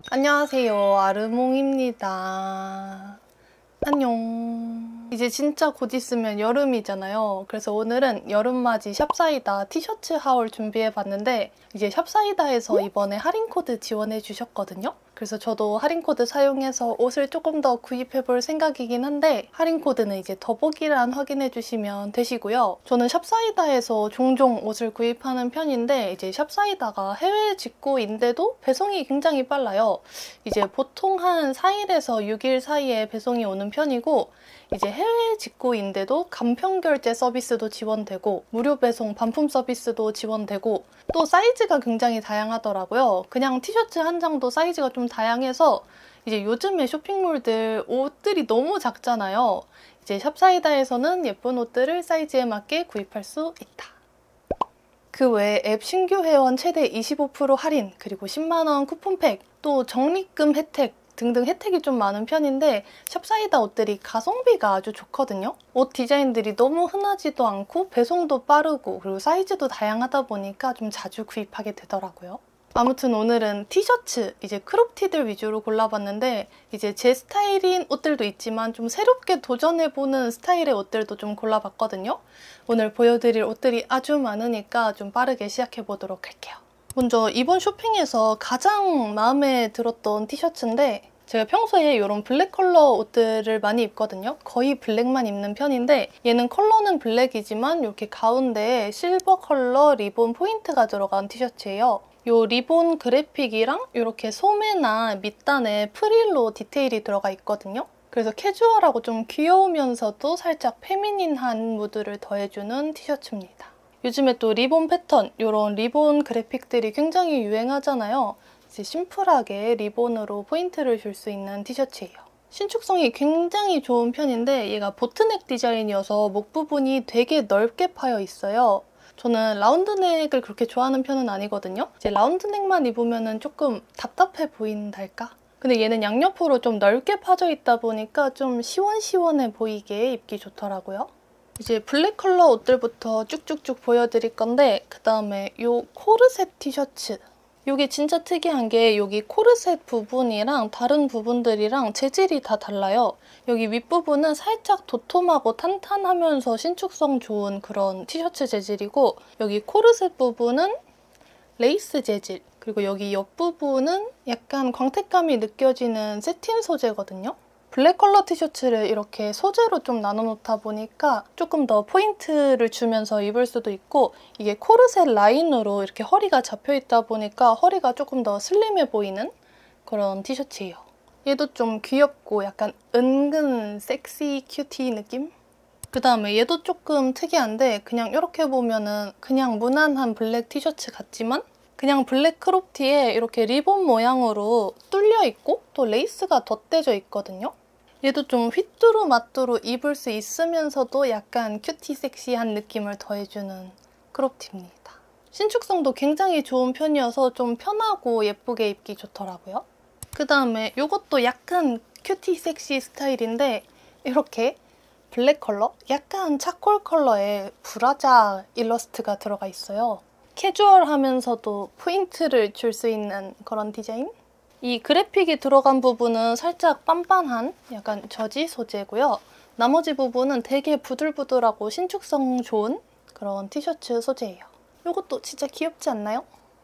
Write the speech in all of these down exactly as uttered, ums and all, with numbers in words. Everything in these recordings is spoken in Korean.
안녕하세요, 아르몽입니다. 안녕. 이제 진짜 곧 있으면 여름이잖아요. 그래서 오늘은 여름맞이 샵사이다 티셔츠 하울 준비해봤는데 이제 샵사이다에서 이번에 할인코드 지원해 주셨거든요. 그래서 저도 할인코드 사용해서 옷을 조금 더 구입해볼 생각이긴 한데 할인코드는 이제 더보기란 확인해 주시면 되시고요. 저는 샵사이다에서 종종 옷을 구입하는 편인데 이제 샵사이다가 해외 직구인데도 배송이 굉장히 빨라요. 이제 보통 한 사 일에서 육 일 사이에 배송이 오는 편이고 이제 해외 직구인데도 간편 결제 서비스도 지원되고 무료 배송 반품 서비스도 지원되고 또 사이즈가 굉장히 다양하더라고요. 그냥 티셔츠 한 장도 사이즈가 좀 다양해서 이제 요즘에 쇼핑몰들 옷들이 너무 작잖아요. 이제 샵사이다에서는 예쁜 옷들을 사이즈에 맞게 구입할 수 있다. 그 외에 앱 신규 회원 최대 이십오 퍼센트 할인, 그리고 십만 원 쿠폰팩, 또 적립금 혜택 등등 혜택이 좀 많은 편인데 샵사이다 옷들이 가성비가 아주 좋거든요. 옷 디자인들이 너무 흔하지도 않고 배송도 빠르고 그리고 사이즈도 다양하다 보니까 좀 자주 구입하게 되더라고요. 아무튼 오늘은 티셔츠, 이제 크롭티들 위주로 골라봤는데 이제 제 스타일인 옷들도 있지만 좀 새롭게 도전해보는 스타일의 옷들도 좀 골라봤거든요. 오늘 보여드릴 옷들이 아주 많으니까 좀 빠르게 시작해보도록 할게요. 먼저 이번 쇼핑에서 가장 마음에 들었던 티셔츠인데 제가 평소에 이런 블랙 컬러 옷들을 많이 입거든요. 거의 블랙만 입는 편인데 얘는 컬러는 블랙이지만 이렇게 가운데에 실버 컬러 리본 포인트가 들어간 티셔츠예요. 이 리본 그래픽이랑 이렇게 소매나 밑단에 프릴로 디테일이 들어가 있거든요. 그래서 캐주얼하고 좀 귀여우면서도 살짝 페미닌한 무드를 더해주는 티셔츠입니다. 요즘에 또 리본 패턴, 이런 리본 그래픽들이 굉장히 유행하잖아요. 이제 심플하게 리본으로 포인트를 줄 수 있는 티셔츠예요. 신축성이 굉장히 좋은 편인데 얘가 보트넥 디자인이어서 목 부분이 되게 넓게 파여 있어요. 저는 라운드넥을 그렇게 좋아하는 편은 아니거든요. 이제 라운드넥만 입으면 조금 답답해 보인달까? 근데 얘는 양옆으로 좀 넓게 파져 있다 보니까 좀 시원시원해 보이게 입기 좋더라고요. 이제 블랙 컬러 옷들부터 쭉쭉쭉 보여드릴 건데 그 다음에 이 코르셋 티셔츠. 이게 진짜 특이한 게 여기 코르셋 부분이랑 다른 부분들이랑 재질이 다 달라요. 여기 윗부분은 살짝 도톰하고 탄탄하면서 신축성 좋은 그런 티셔츠 재질이고 여기 코르셋 부분은 레이스 재질, 그리고 여기 옆부분은 약간 광택감이 느껴지는 세틴 소재거든요. 블랙 컬러 티셔츠를 이렇게 소재로 좀 나눠 놓다 보니까 조금 더 포인트를 주면서 입을 수도 있고 이게 코르셋 라인으로 이렇게 허리가 잡혀 있다 보니까 허리가 조금 더 슬림해 보이는 그런 티셔츠예요. 얘도 좀 귀엽고 약간 은근 섹시 큐티 느낌? 그 다음에 얘도 조금 특이한데 그냥 이렇게 보면은 그냥 무난한 블랙 티셔츠 같지만 그냥 블랙 크롭티에 이렇게 리본 모양으로 뚫려 있고 또 레이스가 덧대져 있거든요. 얘도 좀 휘뚜루 마뚜루 입을 수 있으면서도 약간 큐티 섹시한 느낌을 더해주는 크롭티입니다. 신축성도 굉장히 좋은 편이어서 좀 편하고 예쁘게 입기 좋더라고요. 그 다음에 이것도 약간 큐티 섹시 스타일인데 이렇게 블랙 컬러? 약간 차콜 컬러의 브라자 일러스트가 들어가 있어요. 캐주얼하면서도 포인트를 줄 수 있는 그런 디자인? 이 그래픽이 들어간 부분은 살짝 빤빤한 약간 저지 소재고요. 나머지 부분은 되게 부들부들하고 신축성 좋은 그런 티셔츠 소재예요. 이것도 진짜 귀엽지 않나요?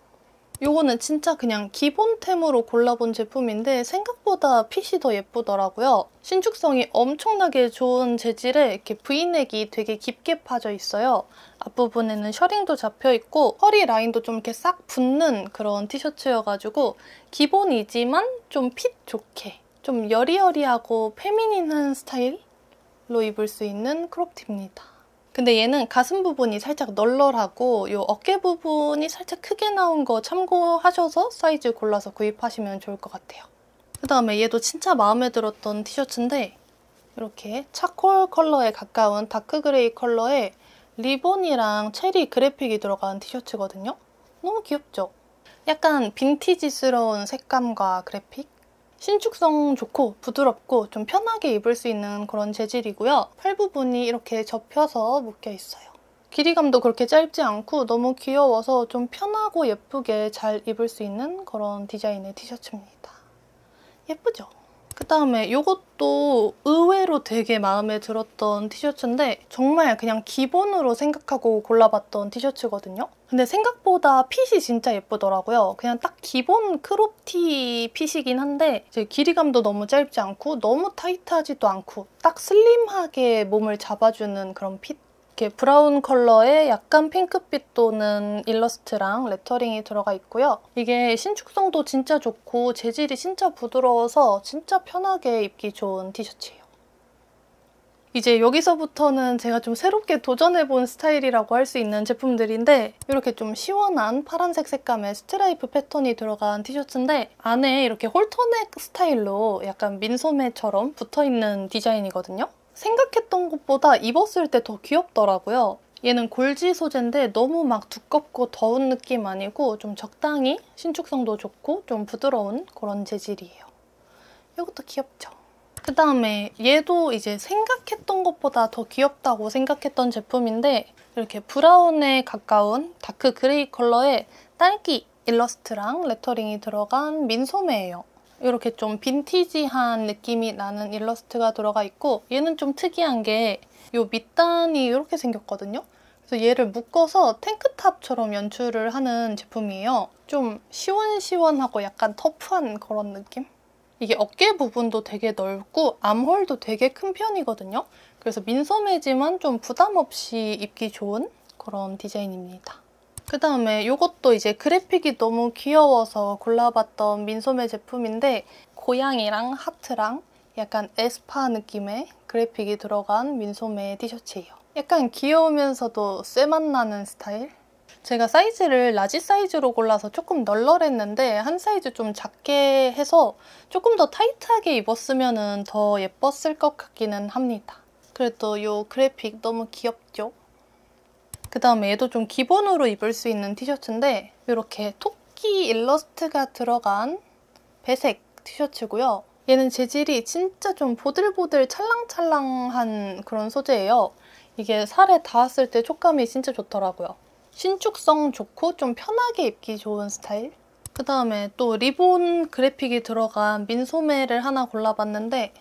이거는 진짜 그냥 기본템으로 골라본 제품인데 생각보다 핏이 더 예쁘더라고요. 신축성이 엄청나게 좋은 재질에 이렇게 브이넥이 되게 깊게 파져 있어요. 앞부분에는 셔링도 잡혀있고 허리 라인도 좀 이렇게 싹 붙는 그런 티셔츠여가지고 기본이지만 좀 핏 좋게 좀 여리여리하고 페미닌한 스타일로 입을 수 있는 크롭티입니다. 근데 얘는 가슴 부분이 살짝 널널하고 이 어깨 부분이 살짝 크게 나온 거 참고하셔서 사이즈 골라서 구입하시면 좋을 것 같아요. 그 다음에 얘도 진짜 마음에 들었던 티셔츠인데 이렇게 차콜 컬러에 가까운 다크 그레이 컬러에 리본이랑 체리 그래픽이 들어간 티셔츠거든요. 너무 귀엽죠? 약간 빈티지스러운 색감과 그래픽? 신축성 좋고 부드럽고 좀 편하게 입을 수 있는 그런 재질이고요. 팔 부분이 이렇게 접혀서 묶여 있어요. 길이감도 그렇게 짧지 않고 너무 귀여워서 좀 편하고 예쁘게 잘 입을 수 있는 그런 디자인의 티셔츠입니다. 예쁘죠? 그 다음에 이것도 의외로 되게 마음에 들었던 티셔츠인데 정말 그냥 기본으로 생각하고 골라봤던 티셔츠거든요. 근데 생각보다 핏이 진짜 예쁘더라고요. 그냥 딱 기본 크롭티 핏이긴 한데 이제 길이감도 너무 짧지 않고 너무 타이트하지도 않고 딱 슬림하게 몸을 잡아주는 그런 핏? 이렇게 브라운 컬러에 약간 핑크빛 도는 일러스트랑 레터링이 들어가 있고요. 이게 신축성도 진짜 좋고 재질이 진짜 부드러워서 진짜 편하게 입기 좋은 티셔츠예요. 이제 여기서부터는 제가 좀 새롭게 도전해본 스타일이라고 할 수 있는 제품들인데 이렇게 좀 시원한 파란색 색감의 스트라이프 패턴이 들어간 티셔츠인데 안에 이렇게 홀터넥 스타일로 약간 민소매처럼 붙어있는 디자인이거든요. 생각했던 것보다 입었을 때 더 귀엽더라고요. 얘는 골지 소재인데 너무 막 두껍고 더운 느낌 아니고 좀 적당히 신축성도 좋고 좀 부드러운 그런 재질이에요. 이것도 귀엽죠? 그 다음에 얘도 이제 생각했던 것보다 더 귀엽다고 생각했던 제품인데 이렇게 브라운에 가까운 다크 그레이 컬러의 딸기 일러스트랑 레터링이 들어간 민소매예요. 이렇게 좀 빈티지한 느낌이 나는 일러스트가 들어가 있고 얘는 좀 특이한 게 이 밑단이 이렇게 생겼거든요. 그래서 얘를 묶어서 탱크탑처럼 연출을 하는 제품이에요. 좀 시원시원하고 약간 터프한 그런 느낌? 이게 어깨 부분도 되게 넓고 암홀도 되게 큰 편이거든요. 그래서 민소매지만 좀 부담 없이 입기 좋은 그런 디자인입니다. 그 다음에 이것도 이제 그래픽이 너무 귀여워서 골라봤던 민소매 제품인데 고양이랑 하트랑 약간 에스파 느낌의 그래픽이 들어간 민소매 티셔츠예요. 약간 귀여우면서도 쇠맛 나는 스타일? 제가 사이즈를 라지 사이즈로 골라서 조금 널널했는데 한 사이즈 좀 작게 해서 조금 더 타이트하게 입었으면 더 예뻤을 것 같기는 합니다. 그래도 이 그래픽 너무 귀엽죠? 그 다음에 얘도 좀 기본으로 입을 수 있는 티셔츠인데 이렇게 토끼 일러스트가 들어간 배색 티셔츠고요. 얘는 재질이 진짜 좀 보들보들 찰랑찰랑한 그런 소재예요. 이게 살에 닿았을 때 촉감이 진짜 좋더라고요. 신축성 좋고 좀 편하게 입기 좋은 스타일? 그 다음에 또 리본 그래픽이 들어간 민소매를 하나 골라봤는데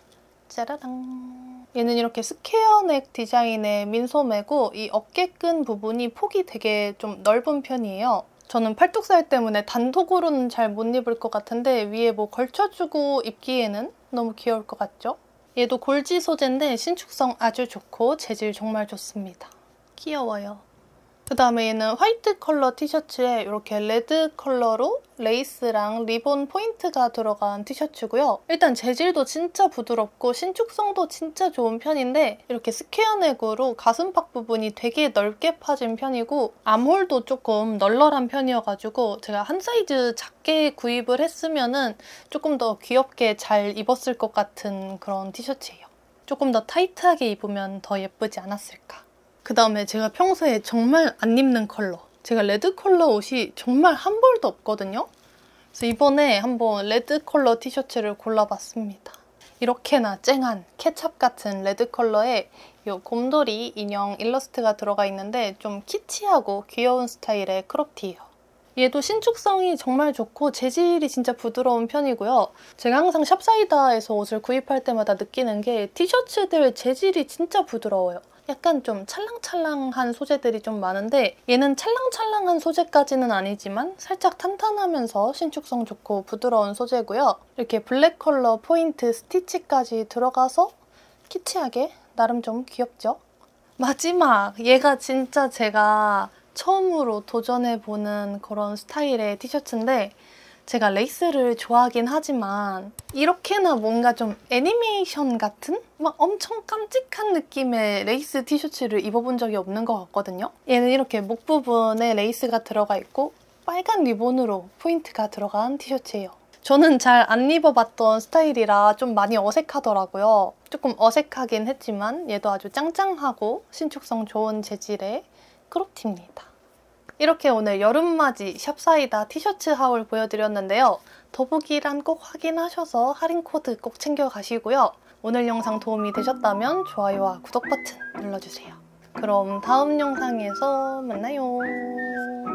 짜라랑 얘는 이렇게 스퀘어넥 디자인의 민소매고 이 어깨끈 부분이 폭이 되게 좀 넓은 편이에요. 저는 팔뚝살 때문에 단독으로는 잘 못 입을 것 같은데 위에 뭐 걸쳐주고 입기에는 너무 귀여울 것 같죠? 얘도 골지 소재인데 신축성 아주 좋고 재질 정말 좋습니다. 귀여워요. 그 다음에 얘는 화이트 컬러 티셔츠에 이렇게 레드 컬러로 레이스랑 리본 포인트가 들어간 티셔츠고요. 일단 재질도 진짜 부드럽고 신축성도 진짜 좋은 편인데 이렇게 스퀘어넥으로 가슴팍 부분이 되게 넓게 파진 편이고 암홀도 조금 널널한 편이어가지고 제가 한 사이즈 작게 구입을 했으면 조금 더 귀엽게 잘 입었을 것 같은 그런 티셔츠예요. 조금 더 타이트하게 입으면 더 예쁘지 않았을까. 그 다음에 제가 평소에 정말 안 입는 컬러. 제가 레드 컬러 옷이 정말 한 벌도 없거든요. 그래서 이번에 한번 레드 컬러 티셔츠를 골라봤습니다. 이렇게나 쨍한 케찹 같은 레드 컬러에 이 곰돌이 인형 일러스트가 들어가 있는데 좀 키치하고 귀여운 스타일의 크롭티예요. 얘도 신축성이 정말 좋고 재질이 진짜 부드러운 편이고요. 제가 항상 샵사이다에서 옷을 구입할 때마다 느끼는 게 티셔츠들 재질이 진짜 부드러워요. 약간 좀 찰랑찰랑한 소재들이 좀 많은데 얘는 찰랑찰랑한 소재까지는 아니지만 살짝 탄탄하면서 신축성 좋고 부드러운 소재고요. 이렇게 블랙 컬러 포인트 스티치까지 들어가서 키치하게 나름 좀 귀엽죠? 마지막! 얘가 진짜 제가 처음으로 도전해보는 그런 스타일의 티셔츠인데 제가 레이스를 좋아하긴 하지만 이렇게나 뭔가 좀 애니메이션 같은? 막 엄청 깜찍한 느낌의 레이스 티셔츠를 입어본 적이 없는 것 같거든요. 얘는 이렇게 목 부분에 레이스가 들어가 있고 빨간 리본으로 포인트가 들어간 티셔츠예요. 저는 잘 안 입어봤던 스타일이라 좀 많이 어색하더라고요. 조금 어색하긴 했지만 얘도 아주 짱짱하고 신축성 좋은 재질의 크롭티입니다. 이렇게 오늘 여름맞이 샵사이다 티셔츠 하울 보여드렸는데요. 더보기란 꼭 확인하셔서 할인 코드 꼭 챙겨가시고요. 오늘 영상 도움이 되셨다면 좋아요와 구독 버튼 눌러주세요. 그럼 다음 영상에서 만나요.